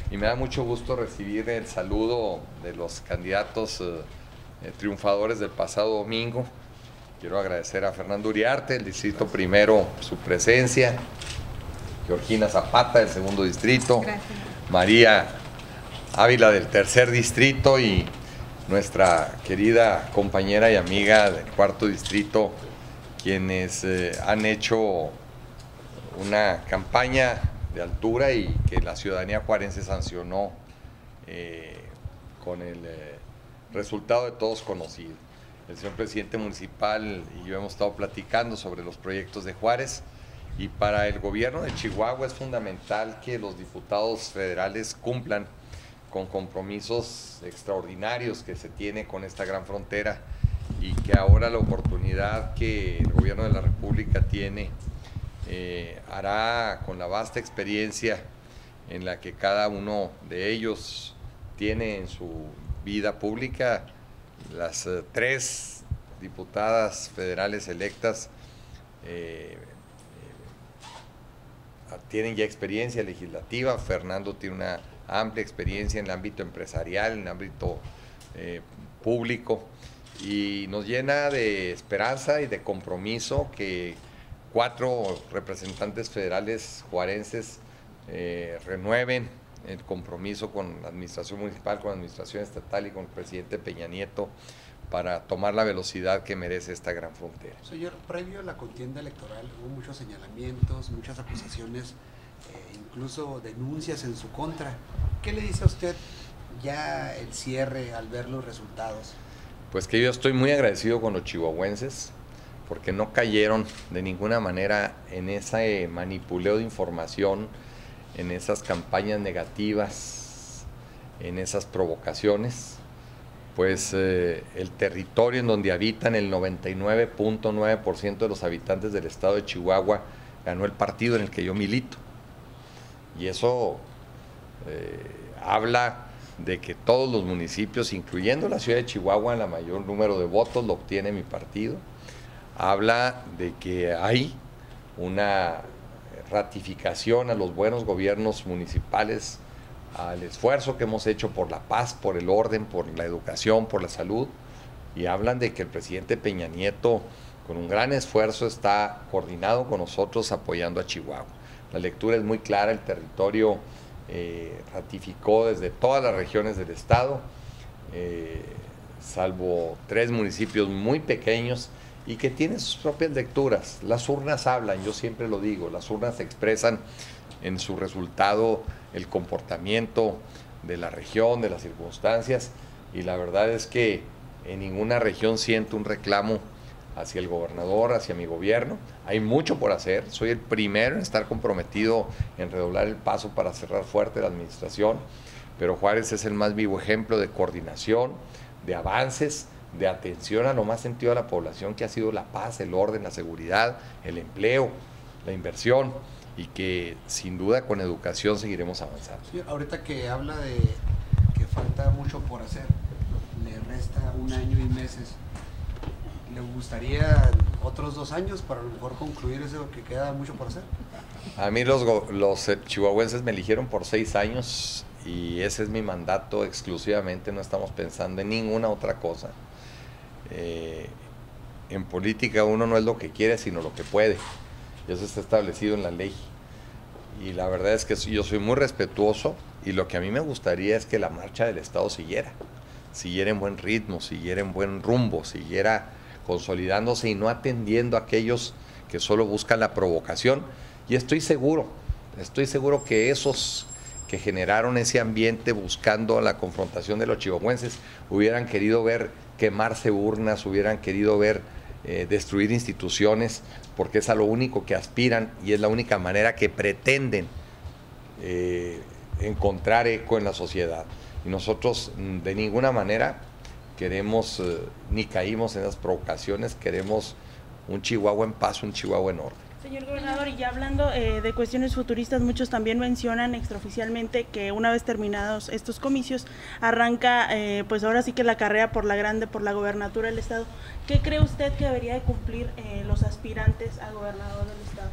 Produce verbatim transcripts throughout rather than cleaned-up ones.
y me da mucho gusto recibir el saludo de los candidatos eh, eh, triunfadores del pasado domingo. Quiero agradecer a Fernando Uriarte, del Distrito Primero, su presencia, Georgina Zapata, del Segundo Distrito, Gracias. María Ávila, del Tercer Distrito, y nuestra querida compañera y amiga del Cuarto Distrito, quienes eh, han hecho una campaña de altura y que la ciudadanía juarense sancionó eh, con el eh, resultado de todos conocido. El señor presidente municipal y yo hemos estado platicando sobre los proyectos de Juárez, y para el gobierno de Chihuahua es fundamental que los diputados federales cumplan con compromisos extraordinarios que se tiene con esta gran frontera, y que ahora la oportunidad que el gobierno de la República tiene eh, hará con la vasta experiencia en la que cada uno de ellos tiene en su vida pública. Las eh, tres diputadas federales electas eh, eh, tienen ya experiencia legislativa. Fernando tiene una amplia experiencia en el ámbito empresarial, en el ámbito eh, público, y nos llena de esperanza y de compromiso que cuatro representantes federales juarenses eh, renueven el compromiso con la administración municipal, con la administración estatal y con el presidente Peña Nieto para tomar la velocidad que merece esta gran frontera. Señor, previo a la contienda electoral hubo muchos señalamientos, muchas acusaciones, eh, incluso denuncias en su contra. ¿Qué le dice a usted ya el cierre al ver los resultados? Pues que yo estoy muy agradecido con los chihuahuenses, porque no cayeron de ninguna manera en ese manipuleo de información, en esas campañas negativas, en esas provocaciones. Pues eh, el territorio en donde habitan el noventa y nueve punto nueve por ciento de los habitantes del estado de Chihuahua ganó el partido en el que yo milito. Y eso eh, habla de que todos los municipios, incluyendo la ciudad de Chihuahua, la mayor número de votos lo obtiene mi partido. Habla de que hay una ratificación a los buenos gobiernos municipales, al esfuerzo que hemos hecho por la paz, por el orden, por la educación, por la salud, y hablan de que el presidente Peña Nieto, con un gran esfuerzo, está coordinado con nosotros apoyando a Chihuahua. La lectura es muy clara, el territorio eh, ratificó desde todas las regiones del estado, eh, salvo tres municipios muy pequeños y que tienen sus propias lecturas. Las urnas hablan, yo siempre lo digo, las urnas expresan en su resultado el comportamiento de la región, de las circunstancias, y la verdad es que en ninguna región siento un reclamo hacia el gobernador, hacia mi gobierno. Hay mucho por hacer, soy el primero en estar comprometido en redoblar el paso para cerrar fuerte la administración, pero Juárez es el más vivo ejemplo de coordinación, de avances, de atención a lo más sentido de la población, que ha sido la paz, el orden, la seguridad, el empleo, la inversión, y que sin duda con educación seguiremos avanzando. Sí, ahorita que habla de que falta mucho por hacer, le resta un año y meses, ¿le gustaría otros dos años para a lo mejor concluir eso que queda mucho por hacer? A mí los, los eh, chihuahuenses me eligieron por seis años y ese es mi mandato exclusivamente, no estamos pensando en ninguna otra cosa. Eh, en política uno no es lo que quiere, sino lo que puede. Y eso está establecido en la ley. Y la verdad es que yo soy muy respetuoso, y lo que a mí me gustaría es que la marcha del Estado siguiera, siguiera en buen ritmo, siguiera en buen rumbo, siguiera consolidándose y no atendiendo a aquellos que solo buscan la provocación. Y estoy seguro, estoy seguro que esos que generaron ese ambiente buscando la confrontación de los chihuahuenses hubieran querido ver quemarse urnas, hubieran querido ver Eh, destruir instituciones, porque es a lo único que aspiran y es la única manera que pretenden eh, encontrar eco en la sociedad. Y nosotros de ninguna manera queremos eh, ni caímos en esas provocaciones, queremos un Chihuahua en paz, un Chihuahua en orden. Señor gobernador, y ya hablando eh, de cuestiones futuristas, muchos también mencionan extraoficialmente que una vez terminados estos comicios arranca eh, pues ahora sí que la carrera por la grande, por la gobernatura del estado. ¿Qué cree usted que debería de cumplir eh, los aspirantes a gobernador del estado?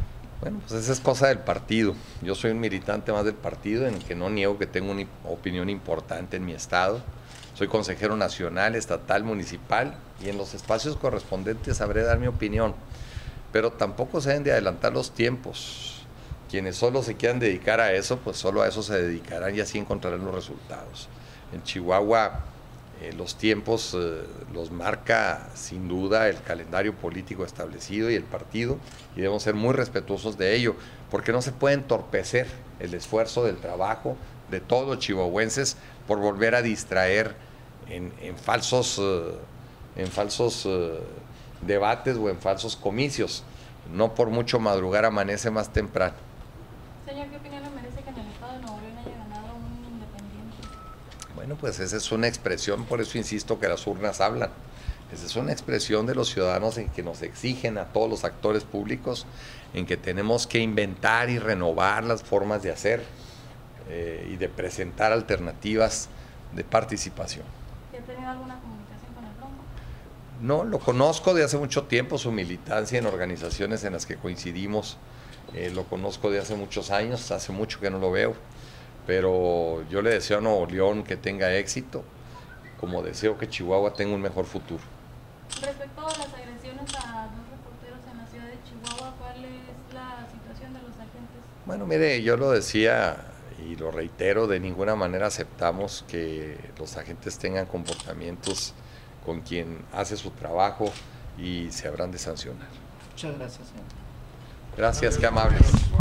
Bueno, pues esa es cosa del partido. Yo soy un militante más del partido, en el que no niego que tengo una opinión importante en mi estado. Soy consejero nacional, estatal, municipal, y en los espacios correspondientes sabré dar mi opinión. Pero tampoco se deben de adelantar los tiempos. Quienes solo se quieran dedicar a eso, pues solo a eso se dedicarán y así encontrarán los resultados. En Chihuahua eh, los tiempos eh, los marca sin duda el calendario político establecido y el partido, y debemos ser muy respetuosos de ello, porque no se puede entorpecer el esfuerzo del trabajo de todos los chihuahuenses por volver a distraer en, en falsos, eh, en falsos eh, debates o en falsos comicios. No por mucho madrugar amanece más temprano. Señor, ¿qué opinión le merece que en el estado de Nuevo León haya ganado un independiente? Bueno, pues esa es una expresión, por eso insisto que las urnas hablan. Esa es una expresión de los ciudadanos en que nos exigen a todos los actores públicos, en que tenemos que inventar y renovar las formas de hacer eh, y de presentar alternativas de participación. ¿Y ha tenido alguna comunicación con el Bronco? No, lo conozco de hace mucho tiempo, su militancia en organizaciones en las que coincidimos. Eh, lo conozco de hace muchos años, hace mucho que no lo veo, pero yo le deseo a Nuevo León que tenga éxito, como deseo que Chihuahua tenga un mejor futuro. Respecto a las agresiones a dos reporteros en la ciudad de Chihuahua, ¿cuál es la situación de los agentes? Bueno, mire, yo lo decía y lo reitero, de ninguna manera aceptamos que los agentes tengan comportamientos con quien hace su trabajo y se habrán de sancionar. Muchas gracias, señor. Gracias, qué amables.